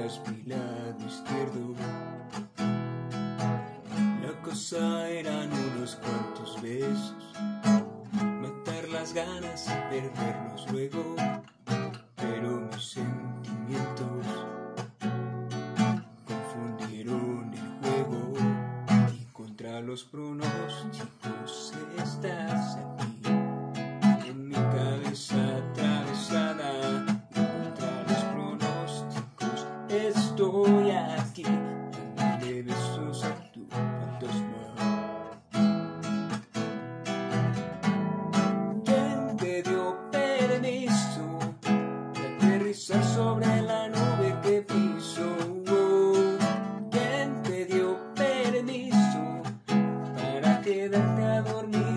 eras mi lado izquierdo. La cosa eran unos cuantos besos, matar las ganas y perderlos luego, pero mis sentimientos confundieron el juego y contra los pronósticos estás aquí, en mi cabeza atravesada, y contra los pronósticos estoy aquí, dándole besos a tu fantasma. ¿Quién te dio permiso de aterrizar sobre la nube que piso? ¿Quién te dio permiso para quedarte a dormir